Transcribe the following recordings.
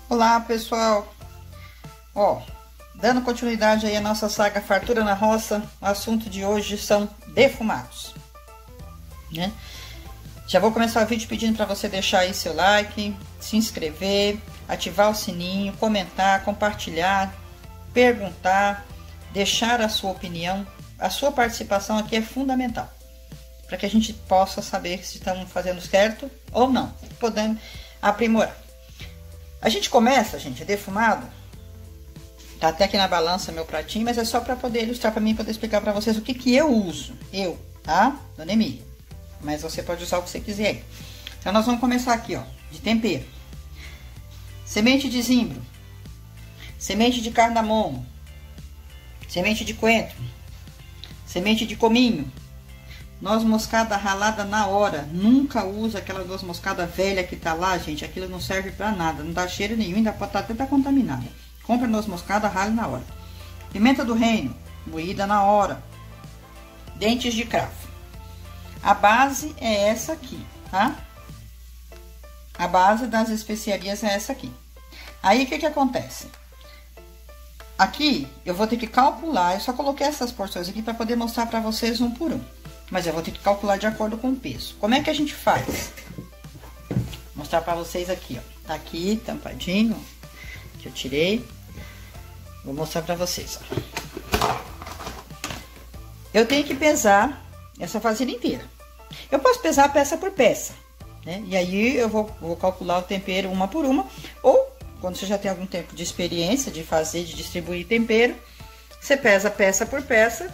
Olá, pessoal. Dando continuidade aí à nossa saga Fartura na Roça, o assunto de hoje são defumados, né? Já vou começar o vídeo pedindo para você deixar aí seu like, se inscrever, ativar o sininho, comentar, compartilhar, perguntar, deixar a sua opinião. A sua participação aqui é fundamental, para que a gente possa saber se estamos fazendo certo ou não, podemos aprimorar. A gente começa, gente, defumado. Tá até aqui na balança meu pratinho, mas é só para poder ilustrar para mim, poder explicar para vocês o que eu uso. Tá? Dona Emília. Mas você pode usar o que você quiser. Então nós vamos começar aqui, ó, de tempero. Semente de zimbro, semente de cardamomo, semente de coentro, semente de cominho, noz moscada ralada na hora. Nunca usa aquela noz moscada velha que tá lá, gente. Aquilo não serve para nada, não dá cheiro nenhum, ainda pode estar até contaminada. Compra noz moscada, rale na hora. Pimenta do reino, moída na hora. Dentes de cravo. A base é essa aqui, tá? A base das especiarias é essa aqui. Aí, o que acontece? Aqui, eu vou ter que calcular. Eu só coloquei essas porções aqui para poder mostrar para vocês um por um. Mas eu vou ter que calcular de acordo com o peso. Como é que a gente faz? Vou mostrar para vocês aqui, ó. Tá aqui, tampadinho, que eu tirei. Vou mostrar para vocês, ó. Eu tenho que pesar essa vasilha inteira. Eu posso pesar peça por peça, né? E aí eu vou calcular o tempero uma por uma. Ou, quando você já tem algum tempo de experiência de fazer, de distribuir tempero, você pesa peça por peça,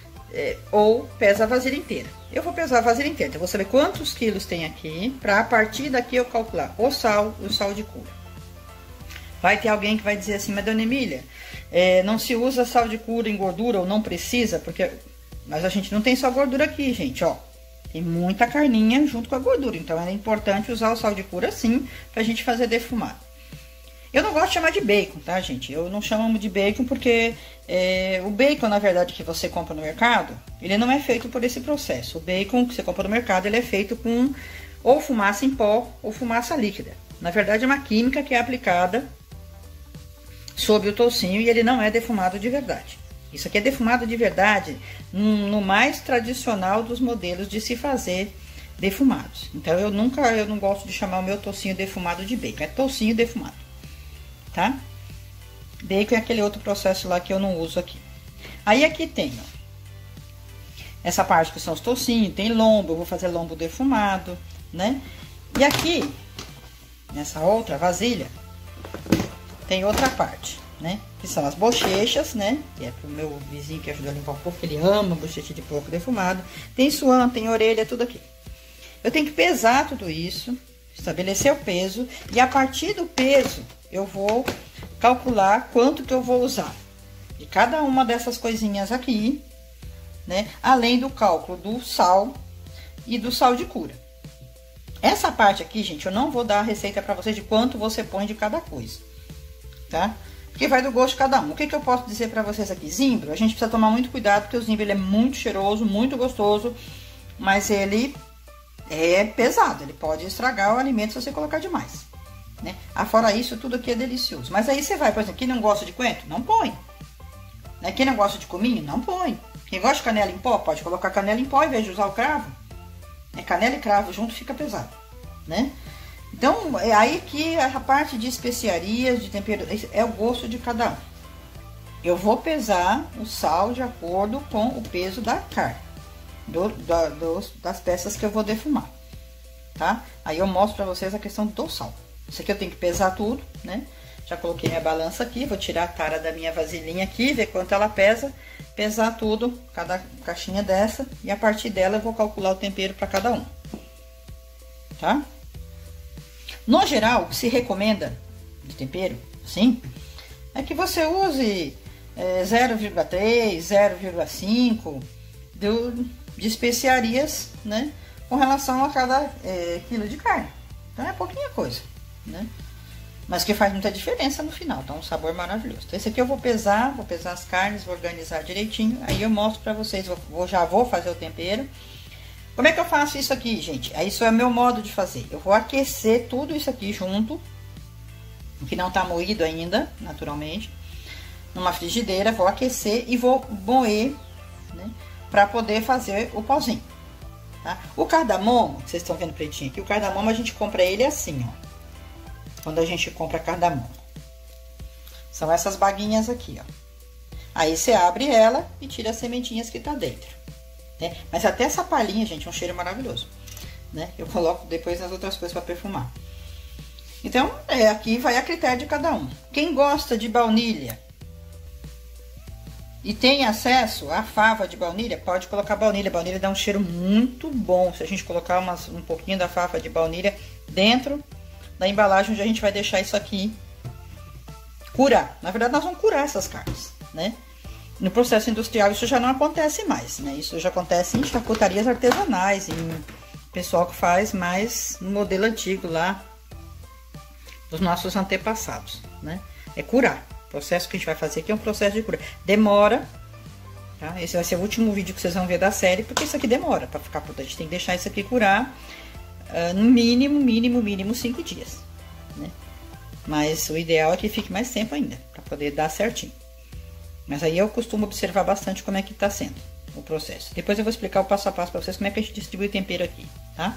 ou pesa a vasilha inteira. Eu vou pesar a vasilha inteira, então eu vou saber quantos quilos tem aqui, para a partir daqui eu calcular o sal de cura. Vai ter alguém que vai dizer assim, mas Dona Emília, não se usa sal de cura em gordura, ou não precisa, porque... Mas a gente não tem só gordura aqui, gente, ó. Tem muita carninha junto com a gordura, então é importante usar o sal de cura sim, pra gente fazer defumado. Eu não gosto de chamar de bacon, tá, gente? Eu não chamo de bacon porque o bacon, na verdade, que você compra no mercado, ele não é feito por esse processo. O bacon que você compra no mercado, ele é feito com ou fumaça em pó ou fumaça líquida. Na verdade, é uma química que é aplicada sobre o toucinho e ele não é defumado de verdade. Isso aqui é defumado de verdade no mais tradicional dos modelos de se fazer defumados. Então, eu não gosto de chamar o meu toucinho defumado de bacon. É toucinho defumado, tá? Bacon é aquele outro processo lá que eu não uso aqui. Aí, aqui tem, ó, essa parte que são os toucinhos, tem lombo, eu vou fazer lombo defumado, né? E aqui, nessa outra vasilha, tem outra parte, né? Que são as bochechas, né? Que é pro meu vizinho que ajudou a limpar o porco, ele ama bochecha de porco defumado. Tem suã, tem orelha, tudo aqui. Eu tenho que pesar tudo isso, estabelecer o peso, e a partir do peso eu vou calcular quanto que eu vou usar de cada uma dessas coisinhas aqui, né? Além do cálculo do sal e do sal de cura. Essa parte aqui, gente, eu não vou dar a receita para vocês de quanto você põe de cada coisa, tá? Porque vai do gosto de cada um. O que eu posso dizer para vocês aqui? Zimbro, a gente precisa tomar muito cuidado, porque o zimbro ele é muito cheiroso, muito gostoso, mas ele é pesado, ele pode estragar o alimento se você colocar demais, né? Afora isso, tudo aqui é delicioso. Mas aí você vai, por exemplo, quem não gosta de coentro, não põe. Né? Quem não gosta de cominho, não põe. Quem gosta de canela em pó, pode colocar canela em pó em vez de usar o cravo. Canela e cravo junto fica pesado, né? Então, é aí que a parte de especiarias, de tempero, é o gosto de cada um. Eu vou pesar o sal de acordo com o peso da carne, das peças que eu vou defumar, tá? Aí eu mostro pra vocês a questão do sal. Isso aqui eu tenho que pesar tudo, né? Já coloquei minha balança aqui, vou tirar a tara da minha vasilhinha aqui, ver quanto ela pesa, pesar tudo, cada caixinha dessa, e a partir dela eu vou calcular o tempero para cada um, tá? No geral, o que se recomenda de tempero, sim, é que você use 0,3, 0,5 de especiarias, né? Com relação a cada quilo de carne. Então é pouquinha coisa, né? Mas que faz muita diferença no final, tá um sabor maravilhoso. Então esse aqui eu vou pesar as carnes, vou organizar direitinho, aí eu mostro pra vocês, já vou fazer o tempero. Como é que eu faço isso aqui, gente? Isso é o meu modo de fazer. Eu vou aquecer tudo isso aqui junto, que não tá moído ainda, naturalmente, numa frigideira, vou aquecer e vou moer, né, para poder fazer o pauzinho, tá? O cardamomo, que vocês estão vendo pretinho aqui, o cardamomo a gente compra ele assim, ó. Quando a gente compra cardamomo. São essas baguinhas aqui, ó. Aí você abre ela e tira as sementinhas que tá dentro, né? Mas até essa palhinha, gente, é um cheiro maravilhoso, né? Eu coloco depois nas outras coisas para perfumar. Então, aqui vai a critério de cada um. Quem gosta de baunilha e tem acesso à fava de baunilha, pode colocar baunilha. Baunilha dá um cheiro muito bom. Se a gente colocar um pouquinho da fava de baunilha dentro da embalagem, onde a gente vai deixar isso aqui curar. Na verdade, nós vamos curar essas carnes, né? No processo industrial isso já não acontece mais, né? Isso já acontece em charcutarias artesanais, em pessoal que faz mais no modelo antigo lá dos nossos antepassados, né? É curar. O processo que a gente vai fazer aqui é um processo de cura. Demora, tá? Esse vai ser o último vídeo que vocês vão ver da série, porque isso aqui demora para ficar pronto. A gente tem que deixar isso aqui curar no mínimo 5 dias, né? Mas o ideal é que fique mais tempo ainda, para poder dar certinho. Mas aí eu costumo observar bastante como é que tá sendo o processo. Depois eu vou explicar o passo a passo para vocês como é que a gente distribui o tempero aqui, tá?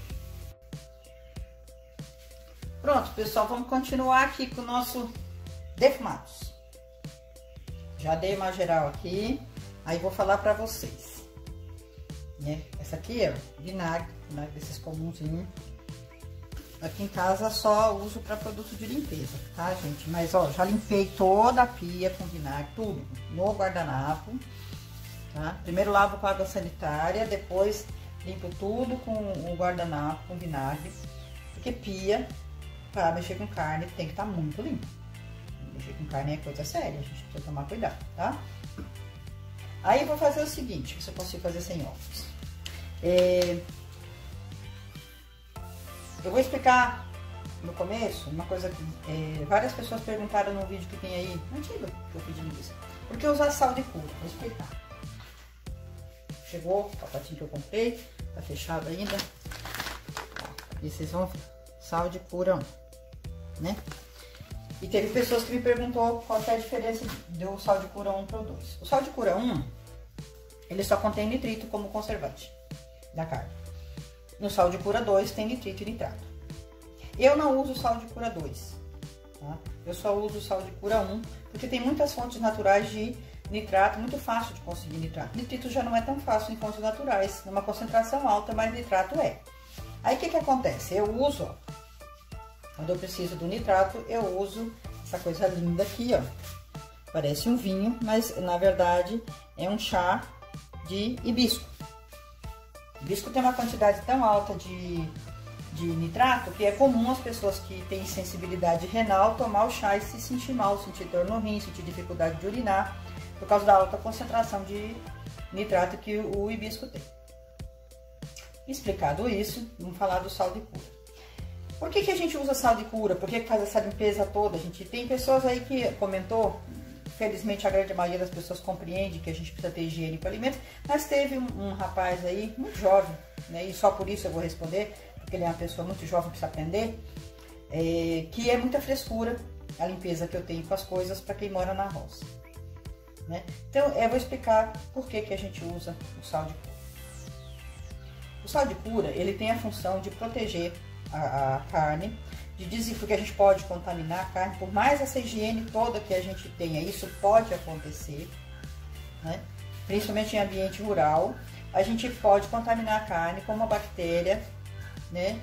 Pronto, pessoal, vamos continuar aqui com o nosso defumados. Já dei uma geral aqui, aí vou falar para vocês, né? Essa aqui é vinagre desses comunzinhos. Aqui em casa só uso para produto de limpeza, tá, gente? Mas, ó, já limpei toda a pia com vinagre, tudo, no guardanapo, tá? Primeiro lavo com água sanitária, depois limpo tudo com o guardanapo com vinagre, porque pia, para mexer com carne, tem que estar muito limpo. Mexer com carne é coisa séria, a gente precisa tomar cuidado, tá? Aí eu vou fazer o seguinte, que eu consigo fazer sem ovos. Eu vou explicar no começo uma coisa que várias pessoas perguntaram no vídeo que tem aí, antigo, que eu pedi isso. Por que usar sal de cura? Vou explicar. Chegou o pacotinho que eu comprei, tá fechado ainda. E vocês vão ver, sal de cura 1, né? E teve pessoas que me perguntou qual é a diferença do sal de cura 1 para o 2. O sal de cura 1, ele só contém nitrito como conservante da carne. No sal de cura 2 tem nitrito e nitrato. Eu não uso sal de cura 2, tá? Eu só uso sal de cura 1, porque tem muitas fontes naturais de nitrato, muito fácil de conseguir nitrato. Nitrito já não é tão fácil em fontes naturais, numa concentração alta, mas nitrato é. Aí o que acontece? Eu uso, ó, quando eu preciso do nitrato, eu uso essa coisa linda aqui, ó. Parece um vinho, mas na verdade é um chá de hibisco. O hibisco tem uma quantidade tão alta de nitrato que é comum as pessoas que têm sensibilidade renal tomar o chá e se sentir mal, sentir dor no rim, sentir dificuldade de urinar, por causa da alta concentração de nitrato que o hibisco tem. Explicado isso, vamos falar do sal de cura. Por que a gente usa sal de cura? Por que faz essa limpeza toda? A gente tem pessoas aí que comentou, felizmente a grande maioria das pessoas compreende que a gente precisa ter higiene com alimentos, mas teve um rapaz aí, muito jovem, né, e só por isso eu vou responder, porque ele é uma pessoa muito jovem, precisa aprender, que é muita frescura a limpeza que eu tenho com as coisas para quem mora na roça, né? Então, eu vou explicar por que a gente usa o sal de cura. O sal de cura, ele tem a função de proteger a carne, porque a gente pode contaminar a carne, por mais essa higiene toda que a gente tenha, isso pode acontecer, né? Principalmente em ambiente rural, a gente pode contaminar a carne com uma bactéria, né,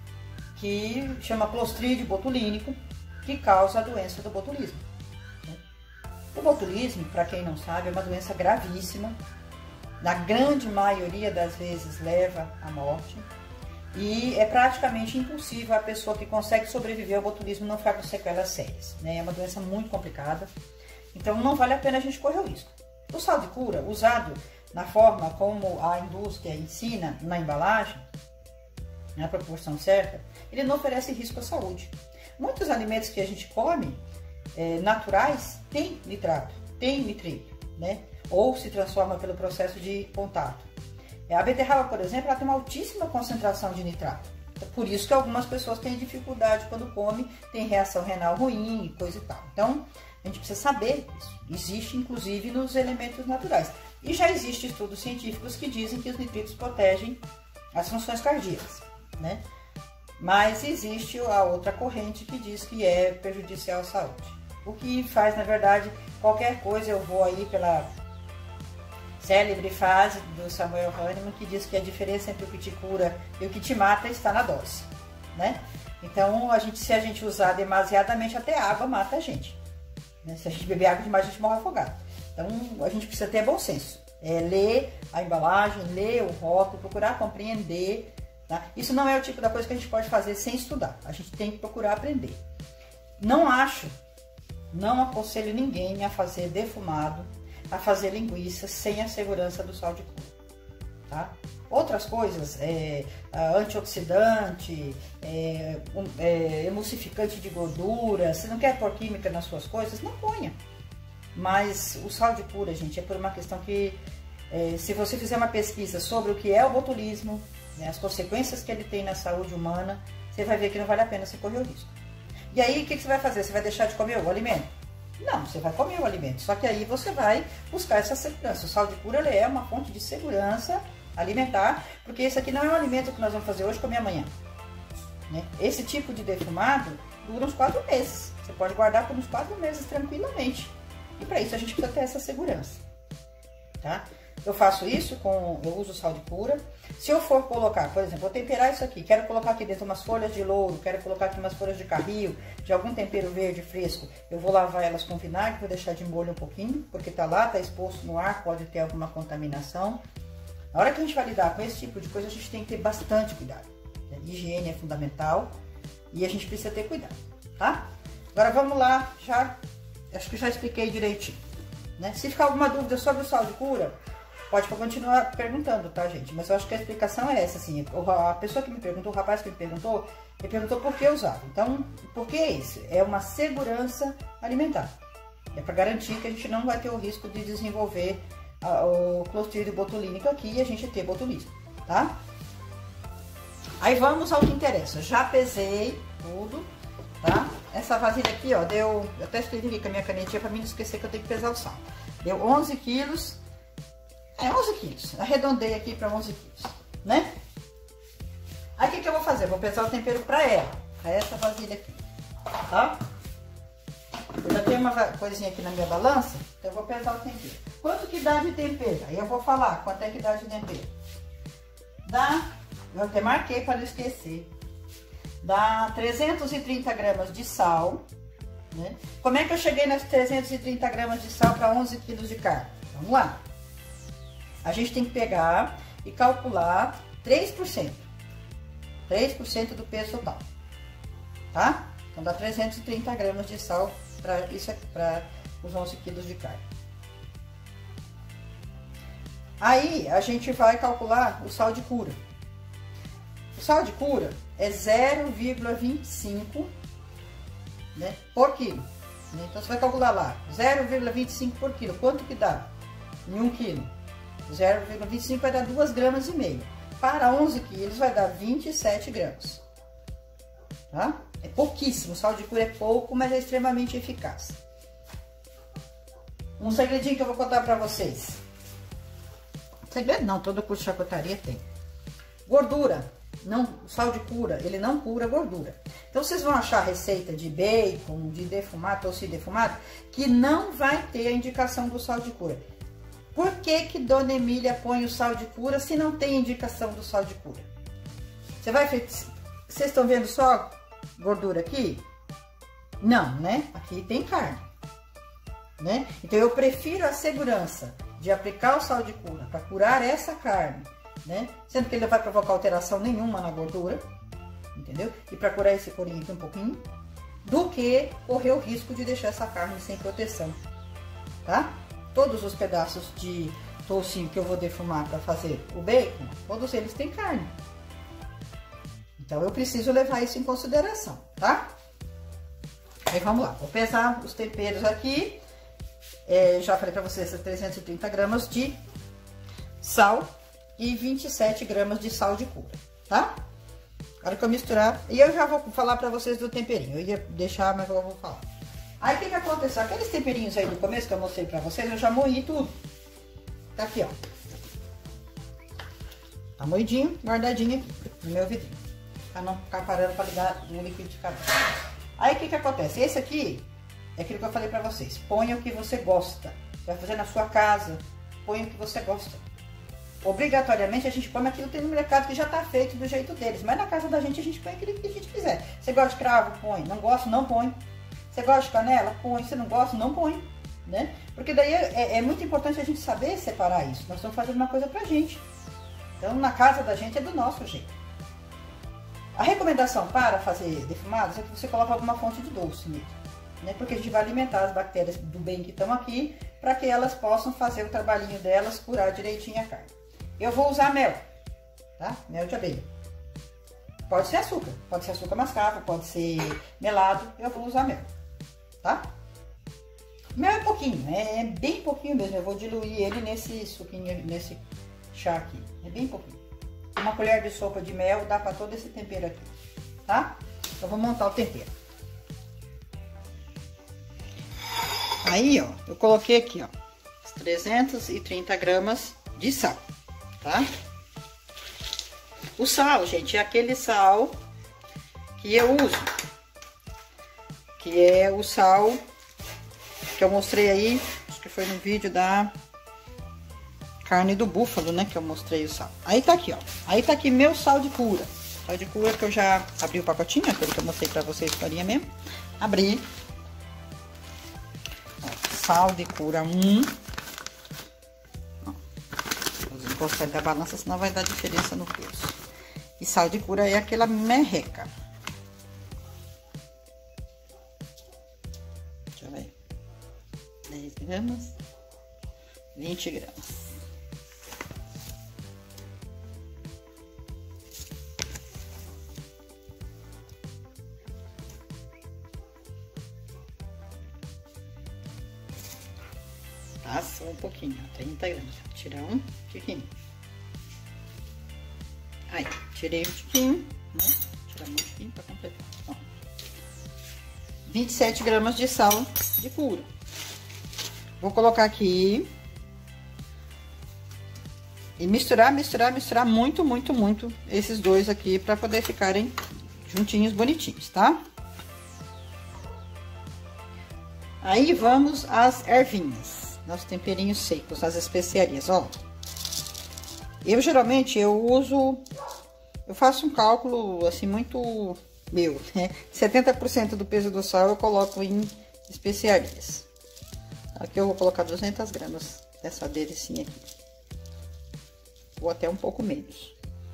que chama Clostridium botulínico, que causa a doença do botulismo, né? O botulismo, para quem não sabe, é uma doença gravíssima, na grande maioria das vezes leva à morte, e é praticamente impossível a pessoa que consegue sobreviver ao botulismo não ficar com sequelas sérias, né? É uma doença muito complicada, então não vale a pena a gente correr o risco. O sal de cura, usado na forma como a indústria ensina na embalagem, na proporção certa, ele não oferece risco à saúde. Muitos alimentos que a gente come, naturais, tem nitrato, tem nitrito, né? Ou se transforma pelo processo de contato. A beterraba, por exemplo, ela tem uma altíssima concentração de nitrato, Por isso que algumas pessoas têm dificuldade quando comem, tem reação renal ruim e coisa e tal. Então, a gente precisa saber isso. Existe, inclusive, nos elementos naturais. E já existem estudos científicos que dizem que os nitritos protegem as funções cardíacas, né? Mas existe a outra corrente que diz que é prejudicial à saúde. O que faz, na verdade, qualquer coisa, eu vou aí pela célebre frase do Samuel Hahnemann, que diz que a diferença entre o que te cura e o que te mata está na dose, né? Então, se a gente usar demasiadamente, até água mata a gente, né? Se a gente beber água demais, a gente morre afogado. Então, a gente precisa ter bom senso. Ler a embalagem, ler o rótulo, procurar compreender, tá? Isso não é o tipo da coisa que a gente pode fazer sem estudar. A gente tem que procurar aprender. Não aconselho ninguém a fazer defumado, a fazer linguiça sem a segurança do sal de cura, tá? Outras coisas, antioxidante, emulsificante de gordura, se não quer pôr química nas suas coisas, não ponha. Mas o sal de cura, gente, é por uma questão que, se você fizer uma pesquisa sobre o que é o botulismo, né, as consequências que ele tem na saúde humana, você vai ver que não vale a pena você correr o risco. E aí, o que você vai fazer? Você vai deixar de comer o alimento? Não, você vai comer o alimento, só que aí você vai buscar essa segurança. O sal de cura ele é uma fonte de segurança alimentar, porque esse aqui não é um alimento que nós vamos fazer hoje e comer amanhã, né? Esse tipo de defumado dura uns 4 meses. Você pode guardar por uns 4 meses tranquilamente. E para isso a gente precisa ter essa segurança, tá? Eu faço isso eu uso sal de cura. Se eu for colocar, por exemplo, vou temperar isso aqui, quero colocar aqui dentro umas folhas de louro, quero colocar aqui umas folhas de carril, de algum tempero verde fresco, eu vou lavar elas com vinagre, vou deixar de molho um pouquinho, porque tá lá, tá exposto no ar, pode ter alguma contaminação. Na hora que a gente vai lidar com esse tipo de coisa, a gente tem que ter bastante cuidado. A higiene é fundamental e a gente precisa ter cuidado, tá? Agora vamos lá, acho que já expliquei direitinho, né? Se ficar alguma dúvida sobre o sal de cura, pode continuar perguntando, tá, gente? Mas eu acho que a explicação é essa, assim. A pessoa que me perguntou, o rapaz que me perguntou, ele perguntou por que usava. Então, por que é isso? É uma segurança alimentar. É para garantir que a gente não vai ter o risco de desenvolver o Clostridium botulínico aqui e a gente ter botulismo, tá? Aí vamos ao que interessa. Já pesei tudo, tá? Essa vasilha aqui, ó, eu até escrevi aqui com a minha canetinha para mim não esquecer que eu tenho que pesar o sal. Deu 11 quilos. 11 quilos. Arredondei aqui para 11 quilos, né? Aí, o que eu vou fazer? Vou pesar o tempero para essa vasilha aqui, tá? Eu já tenho uma coisinha aqui na minha balança, então eu vou pesar o tempero. Quanto que dá de tempero? Aí eu vou falar quanto é que dá de tempero. Eu até marquei para não esquecer. Dá 330 gramas de sal, né? Como é que eu cheguei nas 330 gramas de sal para 11 quilos de carne? Vamos lá. A gente tem que pegar e calcular 3%. 3% do peso total, tá? Então dá 330 gramas de sal para os 11 quilos de carne. Aí a gente vai calcular o sal de cura. O sal de cura é 0,25, né, por quilo. Então você vai calcular lá, 0,25 por quilo. Quanto que dá em 1 quilo? 0,25 vai dar 2,5 gramas. Para 11 quilos vai dar 27 gramas. Tá? É pouquíssimo, o sal de cura é pouco, mas é extremamente eficaz. Um segredinho que eu vou contar para vocês. Segredo não, todo curso de charcutaria tem. Gordura. Não, o sal de cura, ele não cura gordura. Então vocês vão achar receita de bacon, de defumado, toci defumado, que não vai ter a indicação do sal de cura. Por que Dona Emília põe o sal de cura se não tem indicação do sal de cura? Vocês estão vendo só gordura aqui? Não, né? Aqui tem carne, né? Então eu prefiro a segurança de aplicar o sal de cura para curar essa carne, né? Sendo que ele não vai provocar alteração nenhuma na gordura, entendeu? E para curar esse corinho aqui um pouquinho, do que correr o risco de deixar essa carne sem proteção, tá? Todos os pedaços de toucinho que eu vou defumar para fazer o bacon, todos eles têm carne. Então eu preciso levar isso em consideração, tá? Aí vamos lá, vou pesar os temperos aqui. Já falei para vocês, 330 gramas de sal e 27 gramas de sal de cura, tá? A hora que eu misturar, e eu já vou falar pra vocês do temperinho. Eu ia deixar, mas eu vou falar. Aí o que que aconteceu? Aqueles temperinhos aí do começo que eu mostrei pra vocês, eu já moí tudo. Tá aqui, ó. Tá moidinho, guardadinho aqui no meu vidrinho. Pra não ficar parando pra ligar no liquidificador. Aí o que que acontece? Esse aqui é aquilo que eu falei pra vocês. Ponha o que você gosta. Você vai fazer na sua casa, põe o que você gosta. Obrigatoriamente a gente põe aquilo que tem no mercado que já tá feito do jeito deles. Mas na casa da gente a gente põe aquilo que a gente quiser. Você gosta de cravo? Põe. Não gosta? Não põe. Você gosta de canela? Põe. Você não gosta? Não põe. Né? Porque daí é muito importante a gente saber separar isso. Nós estamos fazendo uma coisa pra gente. Então na casa da gente é do nosso jeito. A recomendação para fazer defumados é que você coloque alguma fonte de doce nele. Né? Porque a gente vai alimentar as bactérias do bem que estão aqui, para que elas possam fazer o trabalhinho delas, curar direitinho a carne. Eu vou usar mel, tá? Mel de abelha. Pode ser açúcar mascavo, pode ser melado, eu vou usar mel, tá? Mel é pouquinho, é bem pouquinho mesmo, eu vou diluir ele nesse suquinho, nesse chá aqui, é bem pouquinho. Uma colher de sopa de mel dá para todo esse tempero aqui, tá? Eu vou montar o tempero. Aí, ó, eu coloquei aqui, ó, 330 gramas de sal, tá? O sal, gente, é aquele sal que eu uso, que é o sal que eu mostrei aí, acho que foi no vídeo da carne do búfalo, né, que eu mostrei o sal. Aí tá aqui, ó, aí tá aqui meu sal de cura. Sal de cura que eu já abri o pacotinho, aquele que eu mostrei pra vocês, farinha mesmo. Abri. Sal de cura 1. Vou encostar da balança, senão vai dar diferença no peso. E sal de cura é aquela merreca. Deixa eu ver. 10 gramas. 20 gramas. Só um pouquinho, 30 gramas. Vou tirar um tiquinho. Aí, tirei um tiquinho, né? Tirar um tiquinho pra completar. Ó. 27 gramas de sal de cura. Vou colocar aqui. E misturar muito, muito, muito esses dois aqui pra poder ficarem juntinhos, bonitinhos, tá? Aí vamos às ervinhas. Nossos temperinhos secos, as especiarias, ó. Eu geralmente eu faço um cálculo assim muito meu, né? 70% do peso do sal eu coloco em especiarias. Aqui eu vou colocar 200 gramas dessa delicinha aqui. Ou até um pouco menos.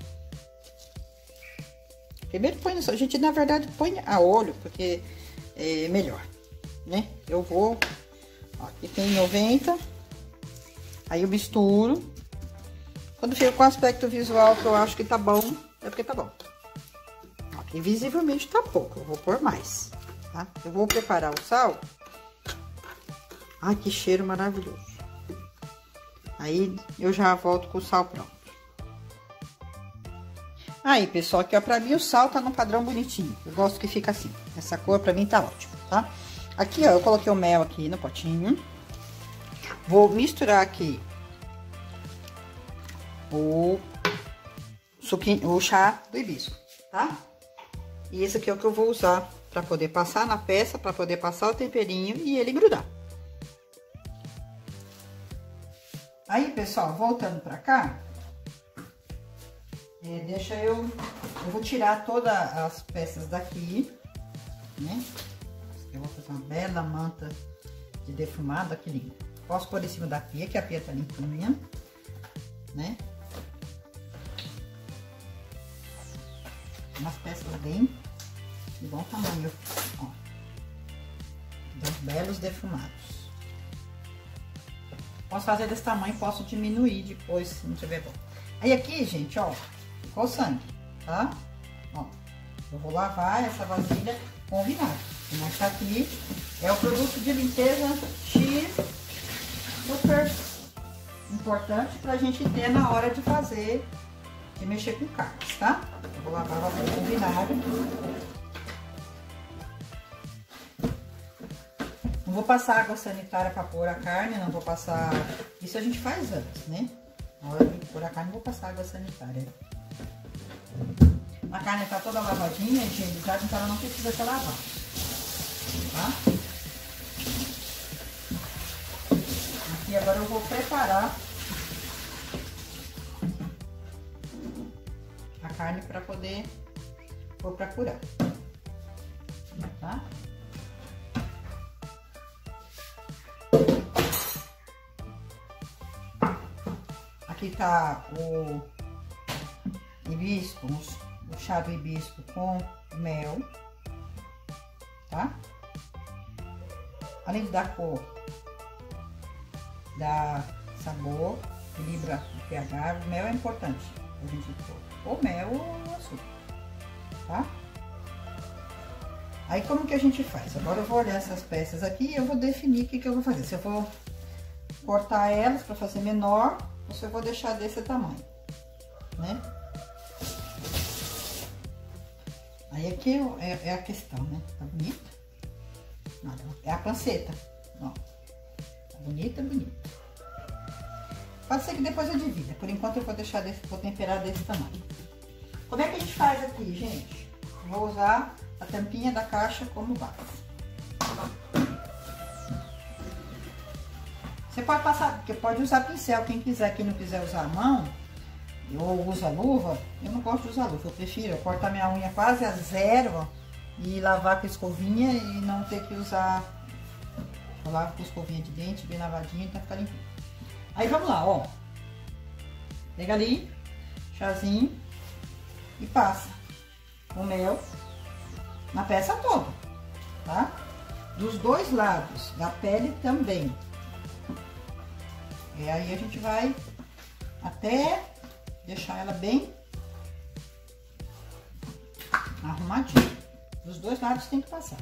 Primeiro põe, a gente na verdade põe a olho, porque é melhor, né? Eu vou... Aqui tem 90, aí eu misturo. Quando fica com aspecto visual que eu acho que tá bom, é porque tá bom. Aqui visivelmente tá pouco, eu vou pôr mais, tá? Eu vou preparar o sal. Ai, que cheiro maravilhoso. Aí eu já volto com o sal pronto. Aí, pessoal, aqui ó, pra mim o sal tá num padrão bonitinho. Eu gosto que fica assim, essa cor pra mim tá ótimo, tá? Aqui, ó, eu coloquei o mel aqui no potinho. Vou misturar aqui o suquinho, o chá do hibisco, tá? E esse aqui é o que eu vou usar pra poder passar na peça, pra poder passar o temperinho e ele grudar. Aí, pessoal, voltando pra cá, eu vou tirar todas as peças daqui, né? Eu vou fazer uma bela manta de defumado, aqui lindo. Posso pôr em cima da pia, que a pia tá limpinha, né? Umas peças bem de bom tamanho, ó. Dos belos defumados. Posso fazer desse tamanho, posso diminuir depois, se não tiver bom. Aí aqui, gente, ó, ficou sangue, tá? Ó, eu vou lavar essa vasilha com vinagre. Mas tá aqui, é o produto de limpeza X, super importante pra gente ter na hora de fazer, de mexer com carnes, tá? Vou lavar a vasilha com vinagre. Não vou passar água sanitária para pôr a carne, não vou passar... Isso a gente faz antes, né? Na hora de pôr a carne, não vou passar água sanitária. A carne tá toda lavadinha, higienizada, então ela não precisa ser lavada, tá? Aqui agora eu vou preparar a carne para poder pôr para curar, tá? Aqui tá o hibisco, o chá do hibisco com mel, tá? Além de dar cor, dá sabor, equilibra o pH, o mel é importante a gente pôr, ou mel ou açúcar, tá? Aí como que a gente faz? Agora eu vou olhar essas peças aqui e eu vou definir o que eu vou fazer. Se eu vou cortar elas para fazer menor, ou se eu vou deixar desse tamanho, né? Aí aqui é a questão, né? Tá bonita? Nada, é a panceta, ó. Tá bonita, bonita. Pode ser que depois eu divida. Por enquanto eu vou deixar vou temperar desse tamanho. Como é que a gente faz aqui, gente? Vou usar a tampinha da caixa como base. Você pode passar, porque pode usar pincel, quem quiser, quem não quiser usar a mão, ou usa luva, eu não gosto de usar luva, eu prefiro cortar minha unha quase a zero, ó, e lavar com escovinha e não ter que usar, eu lavo com escovinha de dente, bem lavadinha, então fica limpinho. Aí vamos lá, ó, pega ali, chazinho, e passa o mel na peça toda, tá? Dos dois lados, da pele também. E aí a gente vai até deixar ela bem arrumadinha. Dos dois lados tem que passar.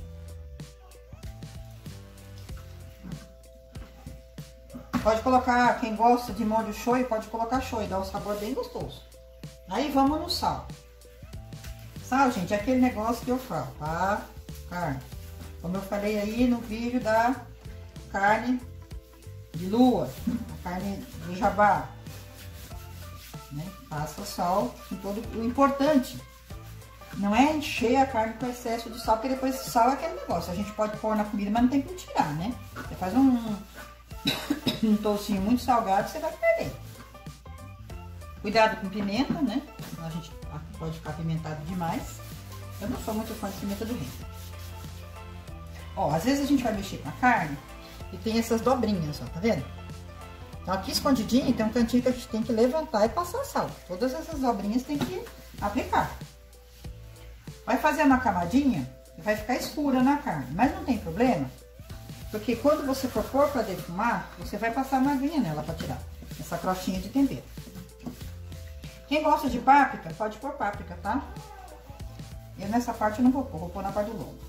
Pode colocar, quem gosta de molho shoyu, pode colocar shoyu, dá um sabor bem gostoso. Aí vamos no sal. Sal, gente, é aquele negócio que eu falo, tá? Carne. Como eu falei aí no vídeo da carne de lua, a carne do jabá, né? Passa sal em todo. O importante não é encher a carne com excesso de sal, porque depois esse sal é aquele negócio. A gente pode pôr na comida, mas não tem que tirar, né? Você faz um toucinho muito salgado, você vai perder. Cuidado com pimenta, né? Senão a gente pode ficar apimentado demais. Eu não sou muito fã de pimenta do reino. Ó, às vezes a gente vai mexer com a carne e tem essas dobrinhas, ó, tá vendo? Então aqui escondidinho tem um cantinho que a gente tem que levantar e passar sal. Todas essas dobrinhas tem que aplicar. Vai fazer uma camadinha e vai ficar escura na carne, mas não tem problema, porque quando você for pôr para defumar, você vai passar uma aguinha nela para tirar essa crostinha de tempero. Quem gosta de páprica, pode pôr páprica, tá? Eu nessa parte eu não vou pôr na parte do lombo.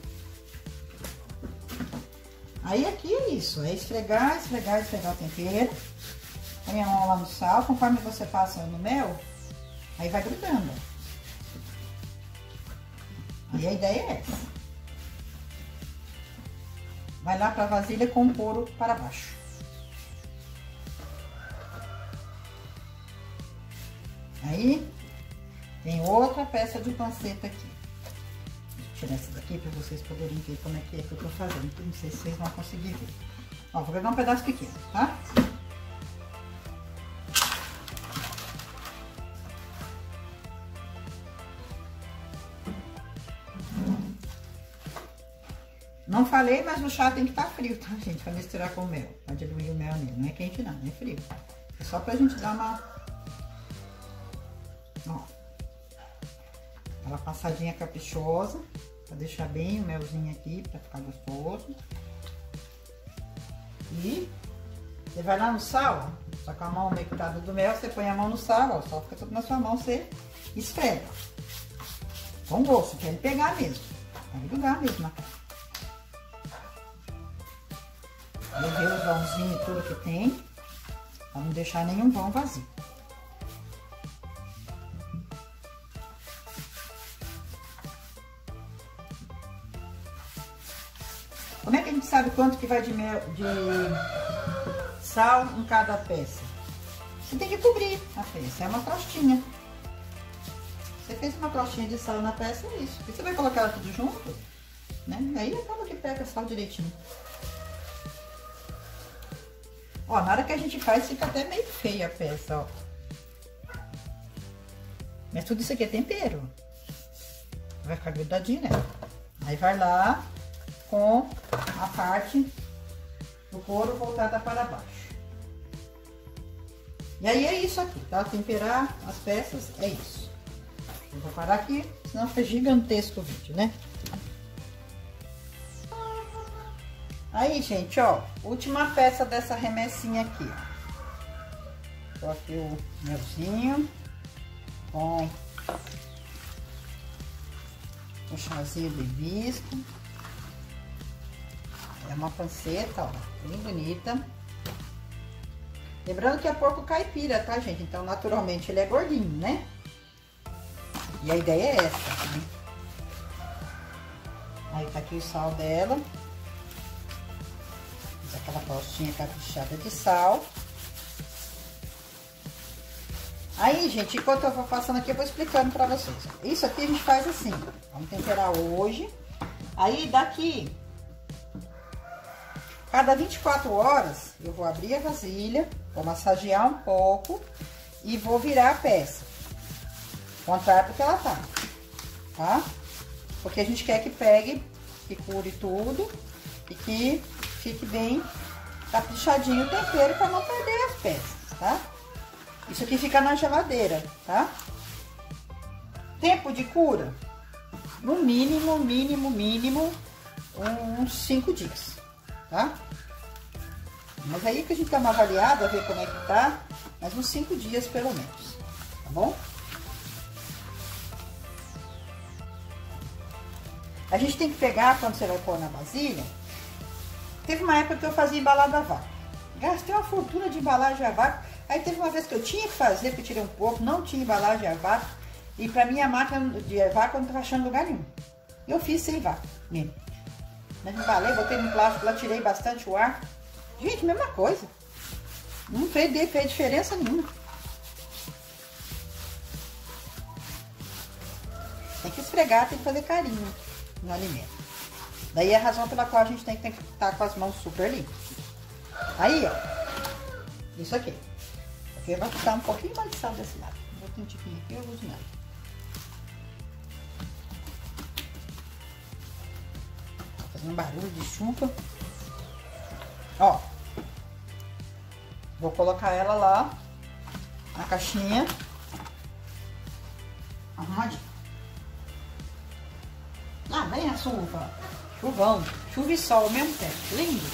Aí aqui é isso, é esfregar, esfregar, esfregar o tempero. Põe a mão lá no sal, conforme você passa no mel, aí vai grudando. Aí a ideia é essa. Vai lá pra vasilha com o couro para baixo. Aí, tem outra peça de panceta aqui. Vou tirar essa daqui para vocês poderem ver como é que eu tô fazendo. Não sei se vocês vão conseguir ver. Ó, vou pegar um pedaço pequeno, tá? Não falei, mas o chá tem que estar frio, tá, gente? Pra misturar com o mel. Pra diluir o mel nele. Não é quente não, é frio. É só pra gente dar uma... Ó. Aquela passadinha caprichosa. Pra deixar bem o melzinho aqui, pra ficar gostoso. E você vai lá no sal, ó. Só com a mão umectada do mel, você põe a mão no sal, ó. O sal fica tudo na sua mão, você esfrega. Com gosto, pra ele pegar mesmo. Pra ele grudar mesmo na cara. Levei os vãozinhos e tudo que tem, pra não deixar nenhum vão vazio. Como é que a gente sabe quanto que vai de sal em cada peça? Você tem que cobrir a peça, é uma crostinha. Você fez uma crostinha de sal na peça, é isso. E você vai colocar ela tudo junto, né? Aí acaba que pega sal direitinho. Ó, na hora que a gente faz, fica até meio feia a peça, ó. Mas tudo isso aqui é tempero. Vai ficar grudadinho, né? Aí vai lá com a parte do couro voltada para baixo. E aí é isso aqui, tá? Temperar as peças é isso. Eu vou parar aqui, senão fica gigantesco o vídeo, né? Aí, gente, ó, última peça dessa remessinha aqui, ó. Tô aqui o melzinho com o chazinho de hibisco. É uma panceta, ó, bem bonita. Lembrando que é porco caipira, tá, gente? Então, naturalmente, ele é gordinho, né? E a ideia é essa, né? Aí tá aqui o sal dela. Fiz aquela crostinha caprichada de sal. Aí, gente, enquanto eu vou passando aqui, eu vou explicando pra vocês. Isso aqui a gente faz assim, vamos temperar hoje. Aí, daqui, cada 24 horas, eu vou abrir a vasilha, vou massagear um pouco e vou virar a peça. Contrário porque ela tá? Porque a gente quer que pegue, que cure tudo e que fique bem caprichadinho o tempero para não perder as peças, tá? Isso aqui fica na geladeira, tá? Tempo de cura, no mínimo, uns 5 dias, tá? Mas aí que a gente dá uma avaliada, ver como é que tá, mas uns 5 dias pelo menos, tá bom? A gente tem que pegar, quando você vai pôr na vasilha, teve uma época que eu fazia embalada a vácuo. Gastei uma fortuna de embalagem a vácuo. Aí teve uma vez que eu tinha que fazer, que eu tirei um pouco, não tinha embalagem a vácuo. E pra minha máquina de vácuo eu não tava achando lugar nenhum. Eu fiz sem vácuo mesmo. Mas embalei, botei no plástico lá, tirei bastante o ar. Gente, mesma coisa. Não fez diferença nenhuma. Tem que esfregar, tem que fazer carinho no alimento. Daí é a razão pela qual a gente tem que estar com as mãos super limpas. Aí, ó. Isso aqui. Aqui vai ficar um pouquinho mais de sal desse lado. Vou ter um tiquinho aqui, eu vou de nada. Fazendo um barulho de chuva. Ó. Vou colocar ela lá na caixinha. Arrumadinha. Ah, vem a chuva. Chuvão. Chuva e sol ao mesmo tempo. Lindo.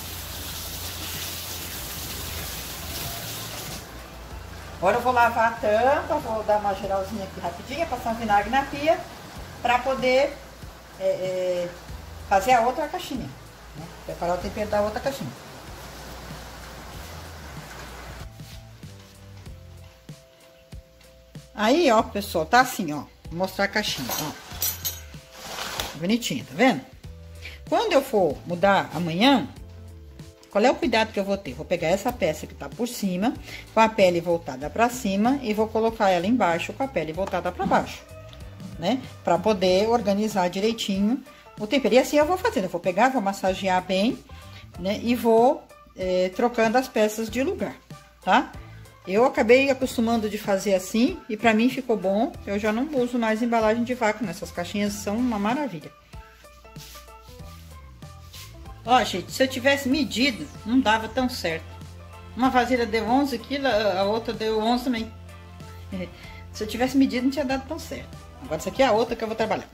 Agora eu vou lavar a tampa, vou dar uma geralzinha aqui rapidinho, passar um vinagre na pia, para poder fazer a outra caixinha, né? Preparar o tempero da outra caixinha. Aí, ó, pessoal, tá assim, ó. Vou mostrar a caixinha, ó. Bonitinha, tá vendo? Quando eu for mudar amanhã, qual é o cuidado que eu vou ter? Vou pegar essa peça que tá por cima, com a pele voltada pra cima, e vou colocar ela embaixo com a pele voltada pra baixo, né? Pra poder organizar direitinho o tempero. E assim eu vou fazendo, eu vou pegar, vou massagear bem, né? E vou trocando as peças de lugar, tá? Eu acabei acostumando de fazer assim e pra mim ficou bom. Eu já não uso mais embalagem de vácuo, né? Essas caixinhas são uma maravilha. Ó, gente, se eu tivesse medido, não dava tão certo. Uma vasilha deu 11 quilos, a outra deu 11 também. Se eu tivesse medido, não tinha dado tão certo. Agora, essa aqui é a outra que eu vou trabalhar.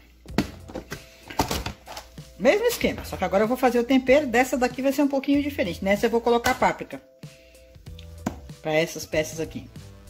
Mesmo esquema, só que agora eu vou fazer o tempero. Dessa daqui vai ser um pouquinho diferente. Nessa eu vou colocar páprica. Pra essas peças aqui.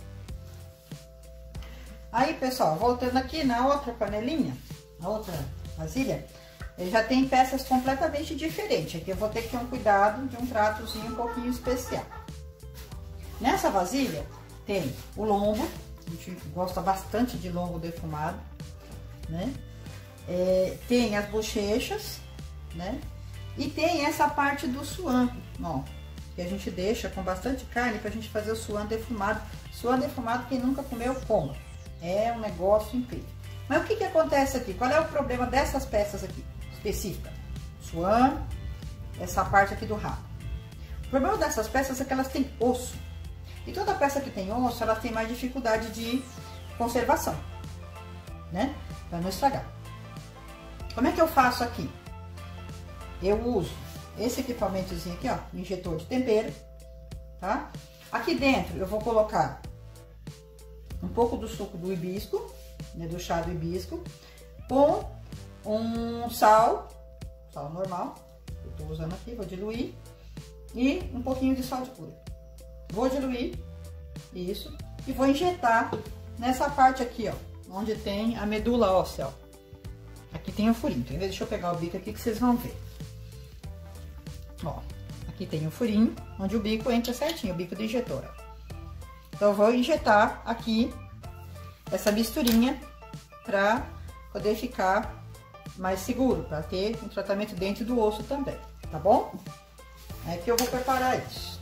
Aí, pessoal, voltando aqui na outra panelinha, na outra vasilha, já tem peças completamente diferentes. Aqui eu vou ter que ter um cuidado de um tratozinho um pouquinho especial. Nessa vasilha tem o lombo, a gente gosta bastante de lombo defumado, né? Tem as bochechas, né? E tem essa parte do suan, ó, que a gente deixa com bastante carne pra gente fazer o suan defumado. Suan defumado, quem nunca comeu, coma. É um negócio incrível. Mas o que que acontece aqui? Qual é o problema dessas peças aqui, específica? Suan, essa parte aqui do rabo. O problema dessas peças é que elas têm osso. E toda peça que tem osso, ela tem mais dificuldade de conservação, né? Pra não estragar. Como é que eu faço aqui? Eu uso esse equipamentozinho aqui, ó, injetor de tempero, tá? Aqui dentro eu vou colocar um pouco do suco do hibisco, né, do chá do hibisco, com um sal normal, eu tô usando aqui, vou diluir, e um pouquinho de sal de cura. Vou diluir isso e vou injetar nessa parte aqui, ó, onde tem a medula óssea, ó. Aqui tem o furinho, então, deixa eu pegar o bico aqui que vocês vão ver. Ó, aqui tem o furinho, onde o bico entra certinho, o bico do injetor, ó. Então, eu vou injetar aqui essa misturinha pra poder ficar mais seguro, pra ter um tratamento dentro do osso também, tá bom? É que eu vou preparar isso.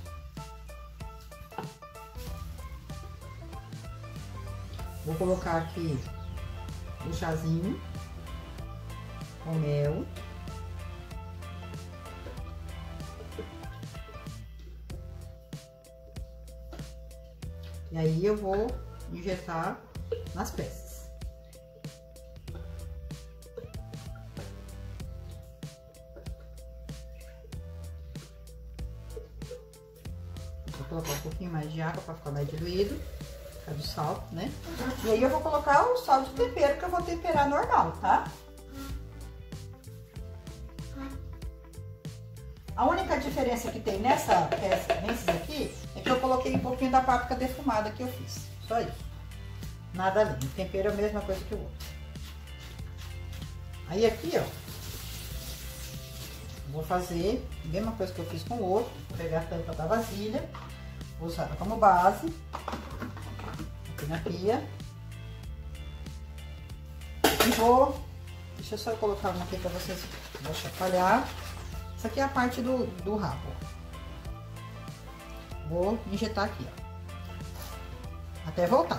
Vou colocar aqui o chazinho com mel. E aí eu vou injetar nas peças. Vou colocar um pouquinho mais de água para ficar mais diluído, por causa do sal, né? E aí eu vou colocar o sal de tempero que eu vou temperar normal, tá? A única diferença que tem nessa peça, nesses aqui, é que eu coloquei um pouquinho da páprica defumada que eu fiz. Só isso. Nada além. O tempero é a mesma coisa que o outro. Aí aqui, ó, vou fazer a mesma coisa que eu fiz com o outro. Vou pegar a tampa da vasilha, vou usar ela como base, aqui na pia. E vou, deixa eu só colocar uma aqui pra vocês, vou chacoalhar. Essa aqui é a parte do rabo. Vou injetar aqui, ó, até voltar.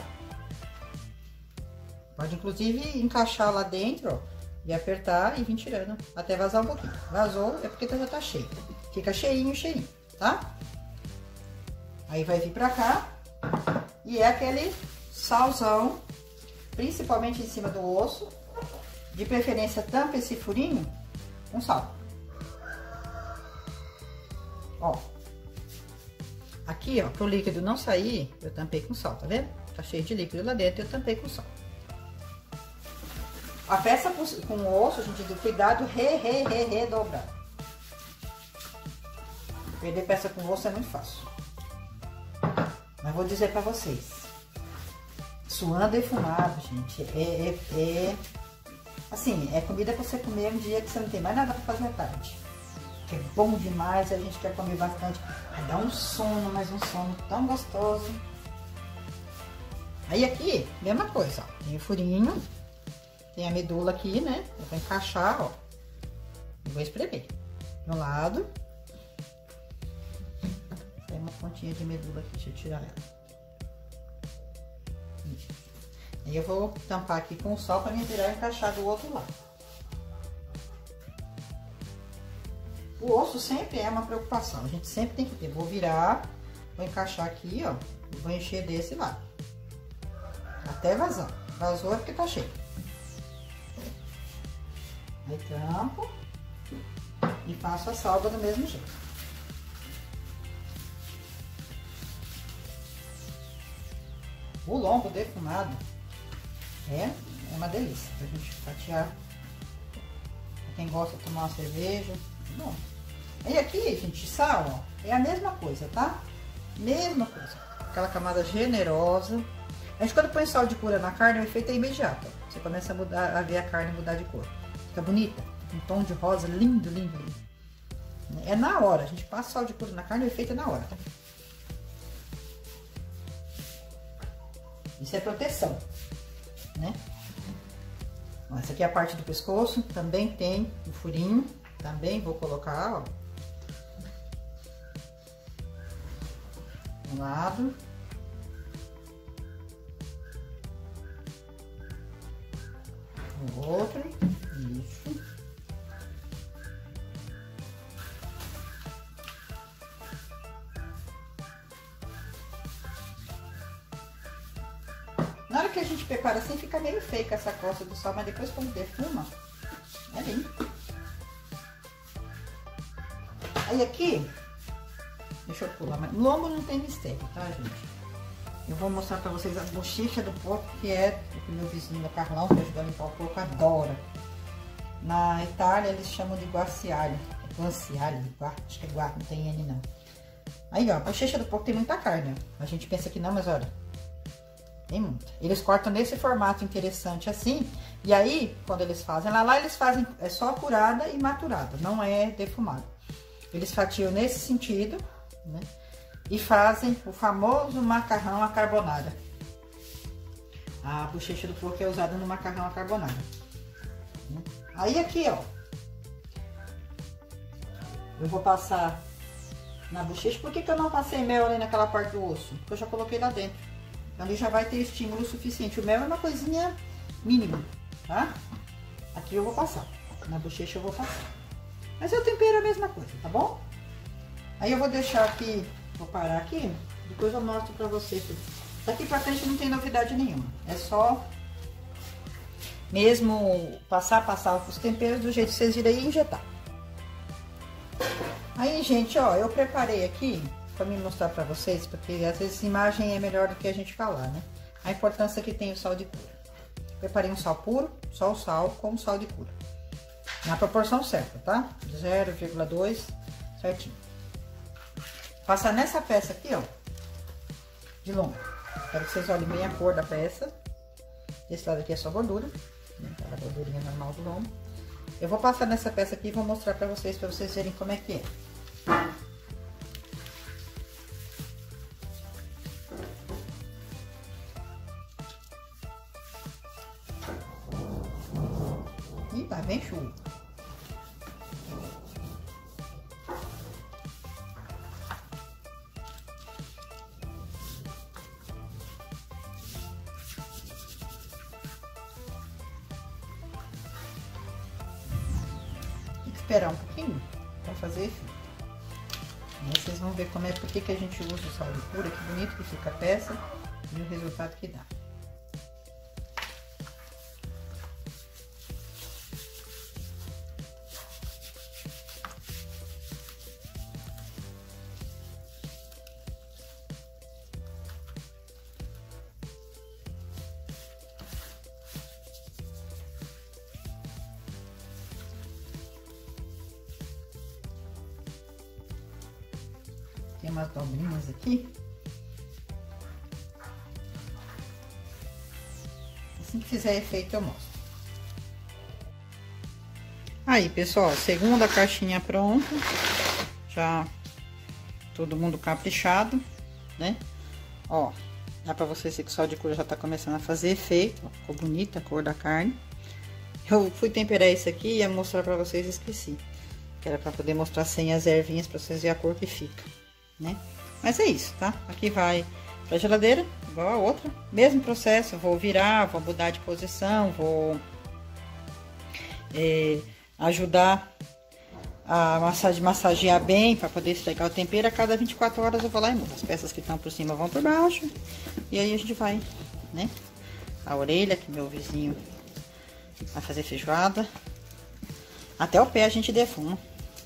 Pode, inclusive, encaixar lá dentro, ó, e apertar e vir tirando até vazar um pouquinho. Vazou é porque já tá cheio. Fica cheinho, cheinho, tá? Aí vai vir pra cá e é aquele salzão, principalmente em cima do osso. De preferência, tampa esse furinho com sal. Ó, aqui, ó, pro líquido não sair, eu tampei com sal, tá vendo? Tá cheio de líquido lá dentro, eu tampei com sal. A peça com o osso, a gente tem cuidado, redobrar. Perder peça com osso é muito fácil. Mas vou dizer pra vocês, suan defumado, gente, assim, é comida pra você comer um dia que você não tem mais nada pra fazer à tarde. Que é bom demais, a gente quer comer bastante. Vai dar um sono, mas um sono tão gostoso. Aí aqui, mesma coisa, ó. Tem o furinho, tem a medula aqui, né? Eu vou encaixar, ó. E vou espremer. De um lado. Tem uma pontinha de medula aqui, deixa eu tirar ela. Aí eu vou tampar aqui com o sal para me virar e encaixar do outro lado. O osso sempre é uma preocupação, a gente sempre tem que ter. Vou virar, vou encaixar aqui, ó, e vou encher desse lado. Até vazar. Vazou é porque tá cheio. Aí tampo e faço a salda do mesmo jeito. O lombo defumado é uma delícia pra gente fatiar. Pra quem gosta de tomar uma cerveja, bom. E aqui, gente, sal, ó, é a mesma coisa, tá? Mesma coisa. Aquela camada generosa. A gente, quando põe sal de cura na carne, o efeito é imediato. Ó. Você começa a ver a carne mudar de cor. Fica bonita. Um tom de rosa lindo, lindo, lindo. É na hora. A gente passa sal de cura na carne, o efeito é na hora. Isso é proteção, né? Ó, essa aqui é a parte do pescoço. Também tem o furinho. Também vou colocar, ó, um lado. O outro. Isso. Na hora que a gente prepara assim, fica meio feia essa costa do sal, mas depois quando defuma, é lindo. Aí aqui, deixa eu pular, mas lombo não tem mistério, tá, gente? Eu vou mostrar pra vocês a bochecha do porco, que é o que meu vizinho Carlão, que ajuda a limpar o porco, adora. Na Itália eles chamam de guanciale. Guanciale, acho que é guarda, não tem N não. Aí, ó, a bochecha do porco tem muita carne, ó. A gente pensa que não, mas olha, tem muita. Eles cortam nesse formato interessante assim, e aí, quando eles fazem lá eles fazem, é só apurada e maturada, não é defumado. Eles fatiam nesse sentido, né? E fazem o famoso macarrão à carbonara. A bochecha do porco é usada no macarrão à carbonara. Aí aqui, ó, eu vou passar na bochecha. Por que eu não passei mel ali naquela parte do osso? Porque eu já coloquei lá dentro. Ali já vai ter estímulo suficiente. O mel é uma coisinha mínima, tá? Aqui eu vou passar. Na bochecha eu vou passar. Mas eu tempero a mesma coisa, tá bom? Aí eu vou deixar aqui, vou parar aqui, depois eu mostro pra vocês. Daqui pra frente não tem novidade nenhuma. É só mesmo passar os temperos do jeito que vocês viram aí e injetar. Aí, gente, ó, eu preparei aqui pra me mostrar pra vocês, porque às vezes imagem é melhor do que a gente falar, né? A importância que tem o sal de cura. Preparei um sal puro, só o sal com sal de cura. Na proporção certa, tá? 0,2 certinho. Passar nessa peça aqui, ó, de lombo. Quero que vocês olhem bem a cor da peça. Esse lado aqui é só gordura, né? Aquela gordurinha normal do lombo. Eu vou passar nessa peça aqui e vou mostrar pra vocês verem como é que é. E tá bem chulo. Esperar um pouquinho para fazer efeito. Aí vocês vão ver como é, por que a gente usa o sal de cura, que bonito que fica a peça e o resultado que dá. Tem umas dobrinhas aqui. Assim que fizer efeito eu mostro. Aí, pessoal, segunda caixinha pronta. Já todo mundo caprichado, né? Ó, dá pra vocês ver que o sal de cura já tá começando a fazer efeito. Ó, ficou bonita a cor da carne. Eu fui temperar isso aqui e ia mostrar pra vocês, esqueci. Que era pra poder mostrar sem as ervinhas, pra vocês verem a cor que fica, né? Mas é isso, tá? Aqui vai pra geladeira, igual a outra. Mesmo processo, vou virar, vou mudar de posição, vou ajudar a massagear bem para poder estragar o tempero. A cada 24 horas eu vou lá e mudo. As peças que estão por cima vão por baixo. E aí a gente vai, né? A orelha, que meu vizinho vai fazer feijoada. Até o pé a gente defuma.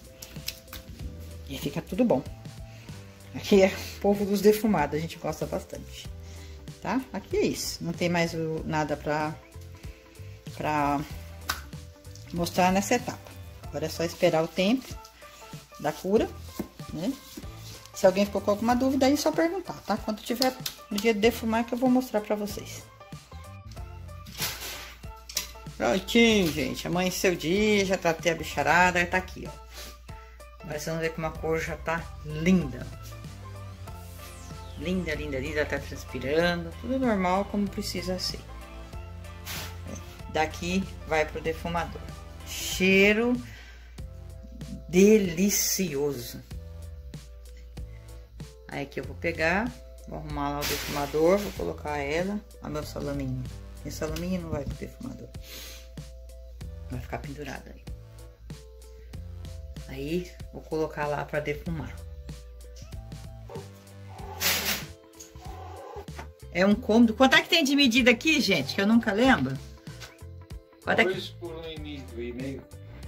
E fica tudo bom. Aqui é o povo dos defumados, a gente gosta bastante. Tá? Aqui é isso. Não tem mais nada pra mostrar nessa etapa. Agora é só esperar o tempo da cura, né? Se alguém ficou com alguma dúvida, aí é só perguntar, tá? Quando tiver no dia de defumar que eu vou mostrar pra vocês. Prontinho, gente. Amanheceu o dia, já tá até a bicharada, tá aqui, ó. Mas vamos ver como a cor já tá linda. Linda, linda, linda, tá transpirando. Tudo normal, como precisa ser. Daqui vai pro defumador. Cheiro delicioso. Aí aqui eu vou pegar, vou arrumar lá o defumador, vou colocar ela, a meu salaminho. Tem salaminho, não vai pro defumador. Vai ficar pendurado aí. Aí, vou colocar lá pra defumar. É um cômodo. Quanto é que tem de medida aqui, gente? Que eu nunca lembro. Quanto 2 por 1,5.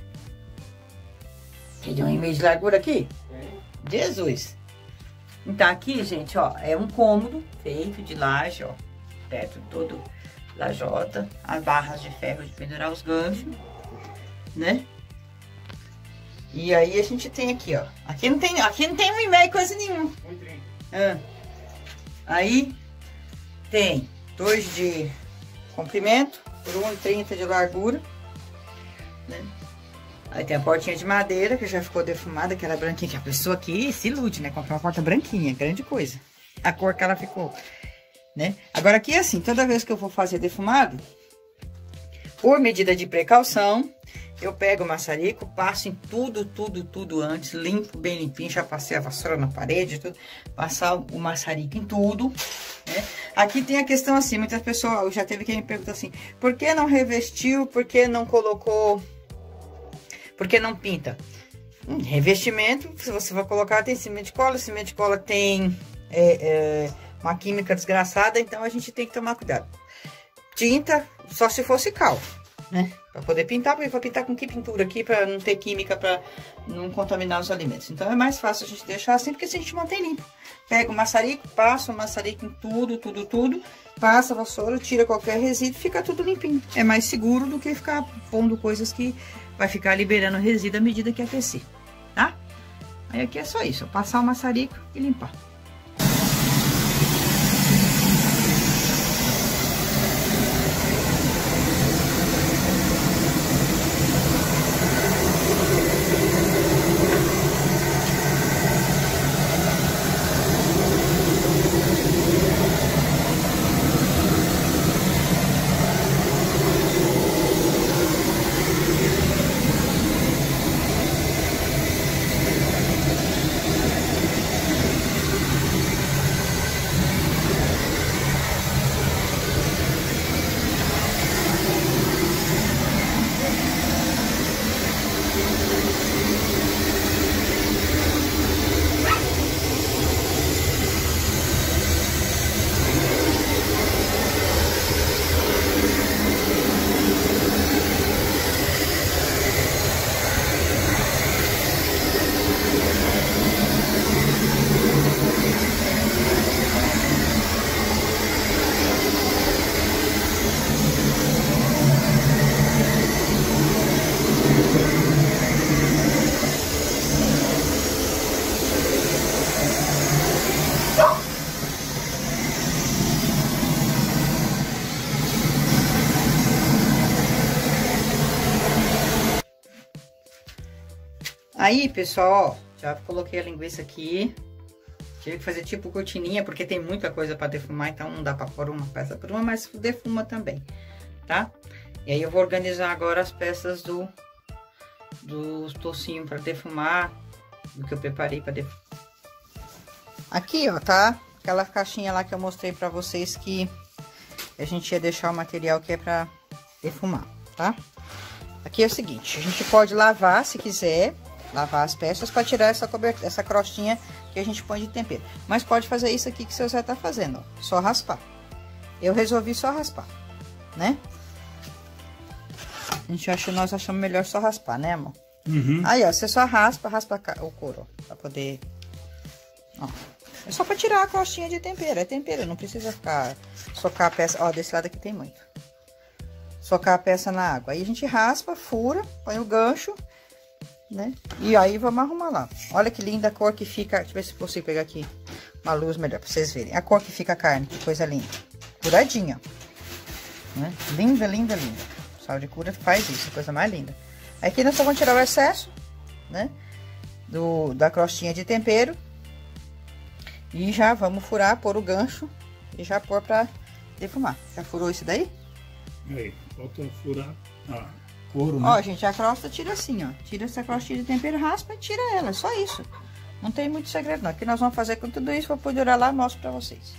Tem de 1,5 de largura aqui? É. Jesus! Então, aqui, gente, ó, é um cômodo feito de laje, ó. Teto todo lajota. As barras de ferro de pendurar os ganchos, né? E aí a gente tem aqui, ó. Aqui não tem 1,5 coisa nenhuma. 1,30. Aí tem 2 de comprimento por 1,30 de largura, né? Aí tem a portinha de madeira que já ficou defumada, aquela branquinha, que a pessoa aqui se ilude, né? Comprar uma porta branquinha, grande coisa. A cor que ela ficou, né? Agora aqui assim, toda vez que eu vou fazer defumado, por medida de precaução, eu pego o maçarico, passo em tudo antes, limpo bem limpinho, já passei a vassoura na parede, tudo, passar o maçarico em tudo, né? Aqui tem a questão assim, muitas pessoas, já teve quem me perguntou assim, por que não revestiu, por que não colocou, por que não pinta? Revestimento, se você for colocar, tem cimento de cola tem uma química desgraçada, então a gente tem que tomar cuidado. Tinta, só se fosse cal, né? Pra poder pintar, porque vou pintar com que pintura aqui, pra não ter química, pra não contaminar os alimentos. Então é mais fácil a gente deixar assim, porque assim a gente mantém limpo. Pega o maçarico, passa o maçarico em tudo, passa a vassoura, tira qualquer resíduo, fica tudo limpinho. É mais seguro do que ficar pondo coisas que vai ficar liberando resíduo à medida que aquecer, tá? Aí aqui é só isso, passar o maçarico e limpar. Aí, pessoal, ó, já coloquei a linguiça aqui. Tive que fazer tipo cortininha, porque tem muita coisa para defumar, então não dá para pôr uma peça por uma, mas defuma também, tá? E aí eu vou organizar agora as peças do tocinho para defumar, do que eu preparei para defumar. Aqui, ó, tá? Aquela caixinha lá que eu mostrei para vocês que a gente ia deixar o material que é para defumar, tá? Aqui é o seguinte, a gente pode lavar se quiser, lavar as peças para tirar essa crostinha que a gente põe de tempero. Mas pode fazer isso aqui que o seu Zé tá fazendo, ó, só raspar. Eu resolvi só raspar, né? Nós achamos melhor só raspar, né, amor? Uhum. Aí, ó, você só raspa o couro, ó, pra poder... Ó, é só pra tirar a crostinha de tempero, é tempero, não precisa ficar... Socar a peça, ó, desse lado aqui tem muito. Socar a peça na água. Aí a gente raspa, fura, põe o gancho, né? E aí vamos arrumar lá. Olha que linda a cor que fica. Deixa eu ver se consigo pegar aqui uma luz melhor pra vocês verem. A cor que fica a carne, que coisa linda. Curadinha, né? Linda, linda, linda. O sal de cura faz isso, coisa mais linda. Aqui nós só vamos tirar o excesso, né? Da crostinha de tempero. E já vamos furar, pôr o gancho e já pôr pra defumar. Já furou isso daí? Aí, falta furar couro, né? Ó, gente, a crosta tira assim, ó. Tira essa crostinha de tempero, raspa e tira ela. Só isso. Não tem muito segredo, não. O que nós vamos fazer com tudo isso, vou pendurar lá e mostro pra vocês.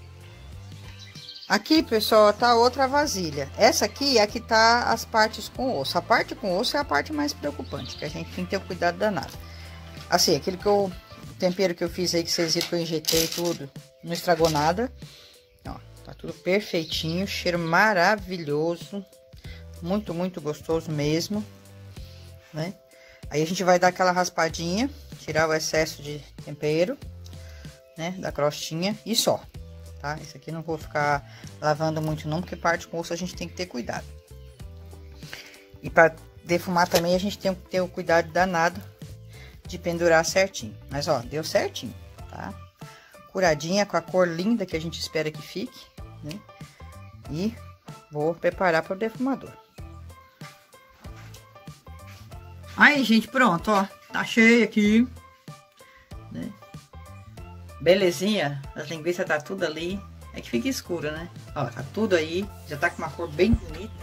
Aqui, pessoal, tá outra vasilha. Essa aqui é a que tá as partes com osso. A parte com osso é a parte mais preocupante, que a gente tem que ter um cuidado danado. Assim, aquele que o tempero que eu fiz aí, que vocês viram que eu injetei tudo, não estragou nada. Ó, tá tudo perfeitinho, cheiro maravilhoso. Muito, muito gostoso mesmo, né? Aí a gente vai dar aquela raspadinha, tirar o excesso de tempero, né? Da crostinha e só. Tá? Esse aqui não vou ficar lavando muito não, porque parte com osso a gente tem que ter cuidado. E para defumar também a gente tem que ter o cuidado danado de pendurar certinho. Mas ó, deu certinho, tá? Curadinha, com a cor linda que a gente espera que fique, né? E vou preparar para o defumador. Aí, gente, pronto, ó. Tá cheio aqui, né? Belezinha, as linguiças tá tudo ali. É que fica escuro, né? Ó, tá tudo aí. Já tá com uma cor bem bonita.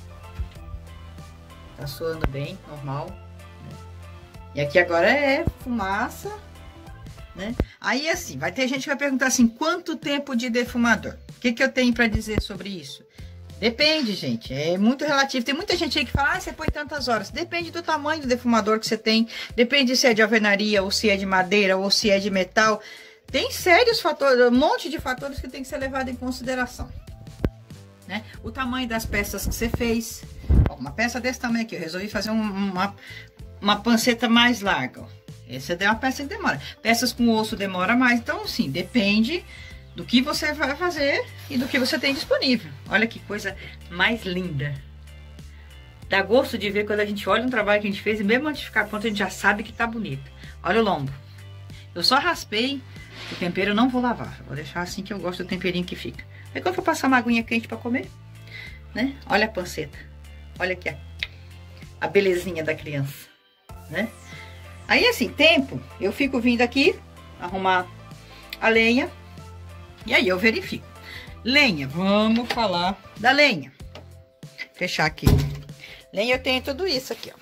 Tá soando bem, normal, né? E aqui agora é fumaça, né? Aí, assim, vai ter gente que vai perguntar assim, quanto tempo de defumador? O que que eu tenho pra dizer sobre isso? Depende, gente, é muito relativo. Tem muita gente aí que fala, ah, você põe tantas horas. Depende do tamanho do defumador que você tem. Depende se é de alvenaria, ou se é de madeira, ou se é de metal. Tem sérios fatores, um monte de fatores que tem que ser levado em consideração, né? O tamanho das peças que você fez. Ó, uma peça desse tamanho aqui, eu resolvi fazer uma panceta mais larga. Ó. Essa é uma peça que demora. Peças com osso demora mais, então sim, depende do que você vai fazer e do que você tem disponível. Olha que coisa mais linda. Dá gosto de ver quando a gente olha um trabalho que a gente fez e mesmo antes de ficar pronto a gente já sabe que tá bonito. Olha o lombo. Eu só raspei. O tempero eu não vou lavar, vou deixar assim que eu gosto do temperinho que fica. Aí quando eu for passar uma aguinha quente pra comer, né? Olha a panceta, olha aqui a belezinha da criança, né? Aí assim, tempo, eu fico vindo aqui arrumar a lenha e aí eu verifico. Lenha, vamos falar da lenha. Fechar aqui. Lenha eu tenho tudo isso aqui, ó.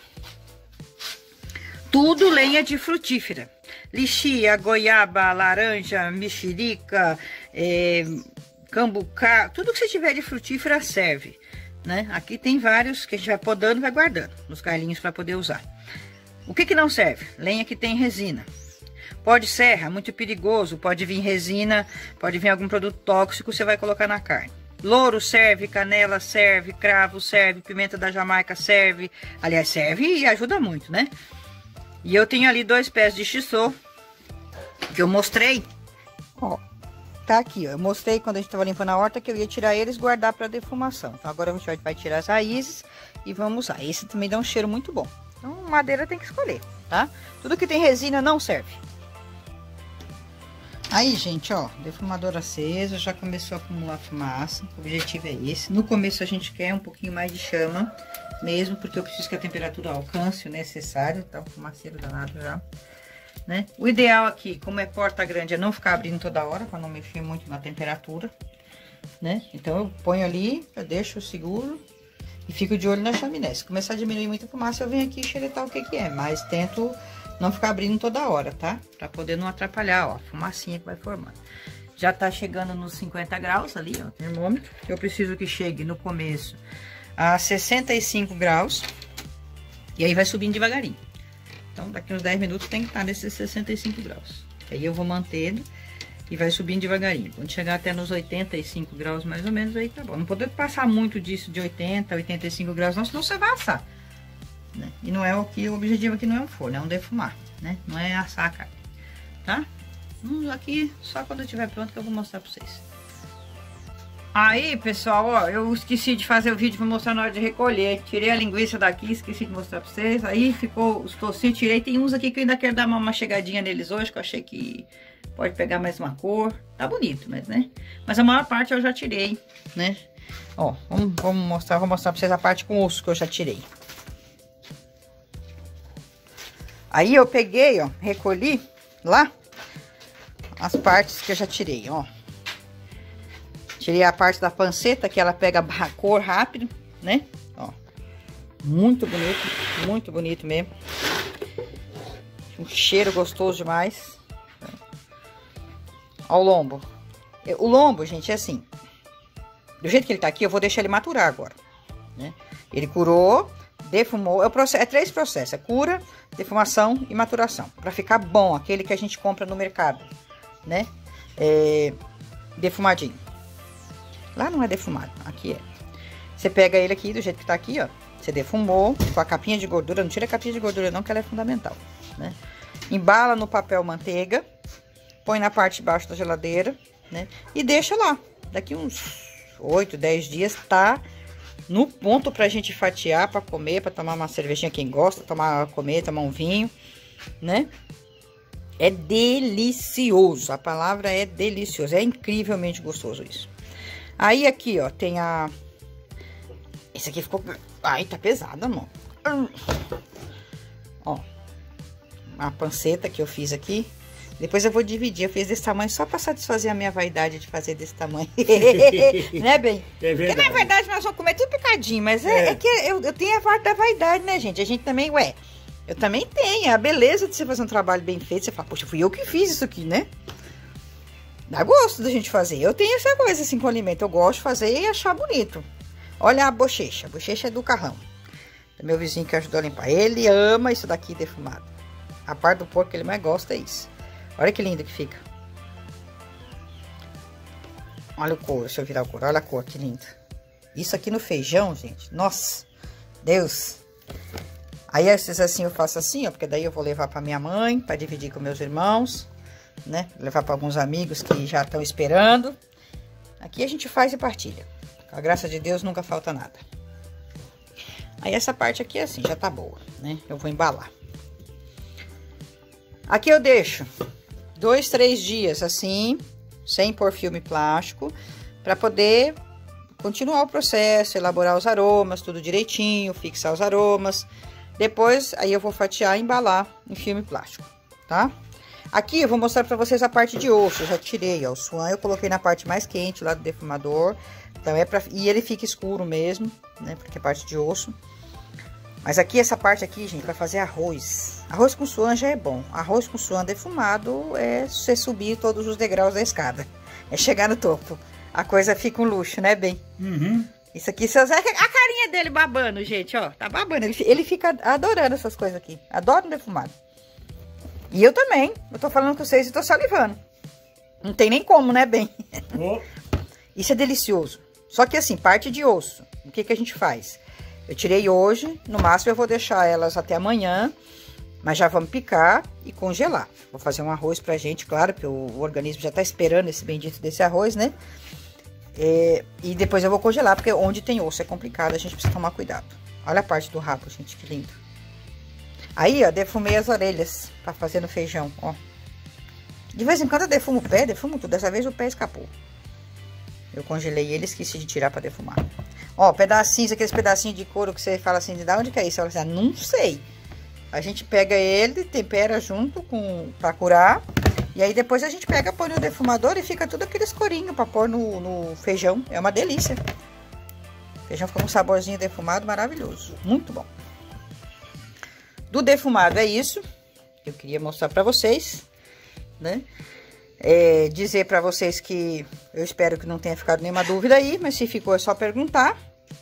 Tudo lenha de frutífera. Lixia, goiaba, laranja, mexerica, cambucá, tudo que você tiver de frutífera serve, né? Aqui tem vários que a gente vai podando e vai guardando nos carlinhos para poder usar. O que que não serve? Lenha que tem resina. Pode serra, muito perigoso, pode vir resina, pode vir algum produto tóxico, você vai colocar na carne. Louro serve, canela serve, cravo serve, pimenta da Jamaica serve. Aliás, serve e ajuda muito, né? E eu tenho ali 2 pés de shiso que eu mostrei. Ó, tá aqui, ó. Eu mostrei quando a gente tava limpando a horta que eu ia tirar eles e guardar para defumação. Então agora a gente vai tirar as raízes e vamos usar. Esse também dá um cheiro muito bom. Então madeira tem que escolher, tá? Tudo que tem resina não serve. Aí, gente, ó, defumador aceso, já começou a acumular fumaça. O objetivo é esse. No começo a gente quer um pouquinho mais de chama, mesmo, porque eu preciso que a temperatura alcance o necessário. Tá um fumaceiro danado já, né? O ideal aqui, como é porta grande, é não ficar abrindo toda hora, para não mexer muito na temperatura, né? Então eu ponho ali, eu deixo seguro e fico de olho na chaminé. Se começar a diminuir muita fumaça, eu venho aqui xeretar o que que é, mas tento não ficar abrindo toda hora, tá? Pra poder não atrapalhar, ó, a fumacinha que vai formando. Já tá chegando nos 50 graus ali, ó, o termômetro. Eu preciso que chegue no começo a 65 graus. E aí vai subindo devagarinho. Então, daqui uns 10 minutos tem que estar nesses 65 graus. Aí eu vou mantendo e vai subindo devagarinho. Quando chegar até nos 85 graus mais ou menos, aí tá bom. Não pode passar muito disso de 80, 85 graus, não, senão você vai assar. Né? E não é o que o objetivo aqui não é um forno, é um defumar, né? Não é assar a carne, tá? Aqui só quando estiver pronto que eu vou mostrar pra vocês. Aí, pessoal, ó, eu esqueci de fazer o vídeo pra mostrar na hora de recolher. Tirei a linguiça daqui, esqueci de mostrar pra vocês. Aí ficou os tocinhos, tirei. Tem uns aqui que eu ainda quero dar uma chegadinha neles hoje, que eu achei que pode pegar mais uma cor. Tá bonito, mas, né? Mas a maior parte eu já tirei, né? Ó, vou mostrar pra vocês a parte com osso que eu já tirei. Aí eu peguei, ó, recolhi lá as partes que eu já tirei, ó. Tirei a parte da panceta, que ela pega a cor rápido, né? Ó. Muito bonito mesmo. Um cheiro gostoso demais. Ó o lombo. O lombo, gente, é assim. Do jeito que ele tá aqui, eu vou deixar ele maturar agora, né? Ele curou, defumou. É 3 processos. É cura, defumação e maturação. Pra ficar bom, aquele que a gente compra no mercado, né? Defumadinho. Lá não é defumado, aqui é. Você pega ele aqui, do jeito que tá aqui, ó. Você defumou, com a capinha de gordura. Não tira a capinha de gordura não, que ela é fundamental, né? Embala no papel manteiga. Põe na parte de baixo da geladeira, né? E deixa lá. Daqui uns 8, 10 dias tá no ponto pra gente fatiar, pra comer, pra tomar uma cervejinha, quem gosta, comer, tomar um vinho, né? É delicioso, a palavra é delicioso, é incrivelmente gostoso isso. Aí aqui, ó, tem a... Esse aqui ficou... Ai, tá pesado, amor. Ó, a panceta que eu fiz aqui. Depois eu vou dividir, eu fiz desse tamanho só pra satisfazer a minha vaidade de fazer desse tamanho. Né, bem? É verdade. Porque na verdade nós vamos comer tudo picadinho, mas é que eu tenho a parte da vaidade, né, gente? A gente também, eu também tenho a beleza de você fazer um trabalho bem feito. Você fala, poxa, fui eu que fiz isso aqui, né? Dá gosto da gente fazer. Eu tenho essa coisa assim com alimento, eu gosto de fazer e achar bonito. Olha a bochecha é do carrão. É meu vizinho que ajudou a limpar. Ele ama isso daqui defumado. A parte do porco que ele mais gosta é isso. Olha que lindo que fica. Olha o couro, deixa eu virar o couro. Olha a cor, que lindo. Isso aqui no feijão, gente. Nossa, Deus. Aí, esses assim, eu faço assim, ó. Porque daí eu vou levar pra minha mãe, pra dividir com meus irmãos, né? Levar pra alguns amigos que já estão esperando. Aqui a gente faz e partilha. Com a graça de Deus, nunca falta nada. Aí, essa parte aqui, assim, já tá boa, né? Eu vou embalar. Aqui eu deixo 2, 3 dias assim, sem pôr filme plástico, para poder continuar o processo, elaborar os aromas, tudo direitinho, fixar os aromas. Depois, aí eu vou fatiar e embalar em filme plástico, tá? Aqui eu vou mostrar para vocês a parte de osso, eu já tirei, ó, o suan eu coloquei na parte mais quente lá do defumador. Então e ele fica escuro mesmo, né, porque é parte de osso. Mas aqui, essa parte aqui, gente, vai fazer arroz. Arroz com suan já é bom. Arroz com suan defumado é você subir todos os degraus da escada. É chegar no topo. A coisa fica um luxo, né, bem? Uhum. Isso aqui, a carinha dele babando, gente, ó. Tá babando. Ele fica adorando essas coisas aqui. Adoro um defumado. E eu também. Eu tô falando com vocês e tô salivando. Não tem nem como, né, bem? Oh. Isso é delicioso. Só que assim, parte de osso. O que que a gente faz? Eu tirei hoje, no máximo eu vou deixar elas até amanhã, mas já vamos picar e congelar. Vou fazer um arroz pra gente, claro, porque o organismo já tá esperando esse bendito desse arroz, né? E depois eu vou congelar, porque onde tem osso é complicado, a gente precisa tomar cuidado. Olha a parte do rabo, gente, que lindo. Aí, ó, defumei as orelhas pra fazer no feijão, ó. De vez em quando eu defumo o pé, defumo tudo. Dessa vez o pé escapou. Eu congelei ele e esqueci de tirar pra defumar. Ó, pedacinhos, aqueles pedacinhos de couro que você fala assim, de onde que é isso? Você fala assim, não sei. A gente pega ele, tempera junto pra curar. E aí depois a gente pega, põe no defumador e fica tudo aqueles corinhos pra pôr no feijão. É uma delícia. O feijão fica com um saborzinho defumado maravilhoso. Muito bom. Do defumado é isso que eu queria mostrar pra vocês, né? Dizer pra vocês que eu espero que não tenha ficado nenhuma dúvida aí, mas se ficou é só perguntar.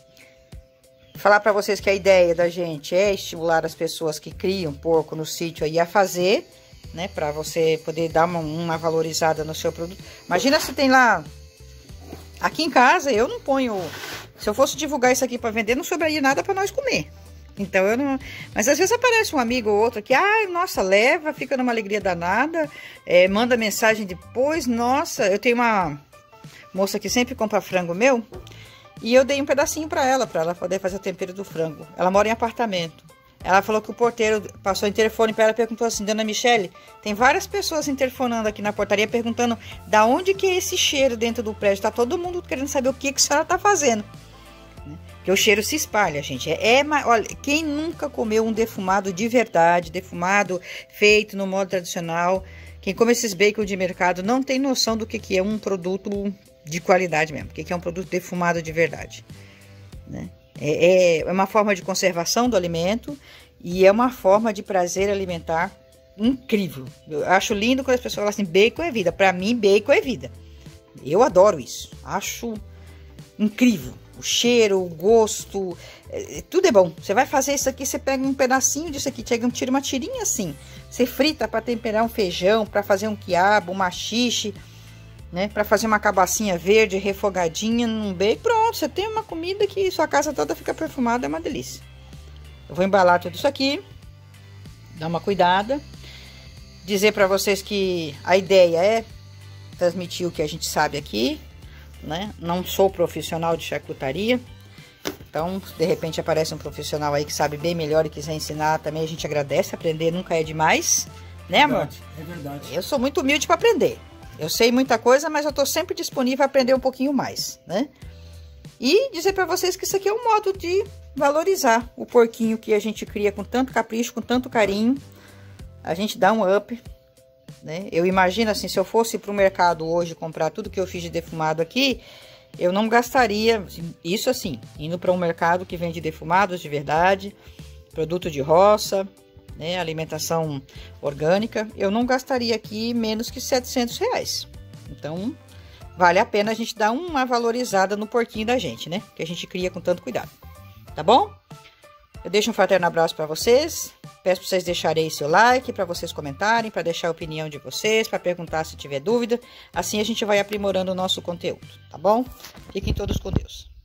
Falar pra vocês que a ideia da gente é estimular as pessoas que criam porco no sítio aí a fazer, né? Pra você poder dar uma valorizada no seu produto. Imagina se tem lá... Aqui em casa eu não ponho... Se eu fosse divulgar isso aqui pra vender, não sobraria nada pra nós comer. Então eu não... Mas às vezes aparece um amigo ou outro que, ai, nossa, leva, fica numa alegria danada, manda mensagem depois, nossa, eu tenho uma moça que sempre compra frango meu, e eu dei um pedacinho pra ela poder fazer o tempero do frango. Ela mora em apartamento. Ela falou que o porteiro passou o interfone pra ela e perguntou assim, Dona Michele, tem várias pessoas interfonando aqui na portaria perguntando da onde que é esse cheiro dentro do prédio, tá todo mundo querendo saber o que a senhora tá fazendo. Porque o cheiro se espalha, gente. Olha, quem nunca comeu um defumado de verdade, defumado feito no modo tradicional, quem come esses bacon de mercado não tem noção do que é um produto de qualidade mesmo. O que é um produto defumado de verdade, né? É uma forma de conservação do alimento e é uma forma de prazer alimentar incrível. Eu acho lindo quando as pessoas falam assim, bacon é vida. Para mim, bacon é vida. Eu adoro isso. Acho incrível. O cheiro, o gosto, tudo é bom. Você vai fazer isso aqui, você pega um pedacinho disso aqui, tira uma tirinha assim. Você frita para temperar um feijão, para fazer um quiabo, um maxixe, né? Para fazer uma cabacinha verde refogadinha num bacon. Pronto, você tem uma comida que sua casa toda fica perfumada, é uma delícia. Eu vou embalar tudo isso aqui, dar uma cuidada. Dizer para vocês que a ideia é transmitir o que a gente sabe aqui, né? Não sou profissional de charcutaria, então de repente aparece um profissional aí que sabe bem melhor e quiser ensinar também, a gente agradece. Aprender nunca é demais, né, amor? É verdade. Eu sou muito humilde para aprender. Eu sei muita coisa, mas eu tô sempre disponível a aprender um pouquinho mais, né? E dizer para vocês que isso aqui é um modo de valorizar o porquinho que a gente cria com tanto capricho, com tanto carinho. A gente dá um up, né? Eu imagino assim, se eu fosse para o mercado hoje comprar tudo que eu fiz de defumado aqui, eu não gastaria, isso assim, indo para um mercado que vende defumados de verdade, produto de roça, né, alimentação orgânica, eu não gastaria aqui menos que R$700. Então, vale a pena a gente dar uma valorizada no porquinho da gente, né? Que a gente cria com tanto cuidado, tá bom? Eu deixo um fraterno abraço para vocês. Peço para vocês deixarem aí seu like, para vocês comentarem, para deixar a opinião de vocês, para perguntar se tiver dúvida. Assim a gente vai aprimorando o nosso conteúdo, tá bom? Fiquem todos com Deus.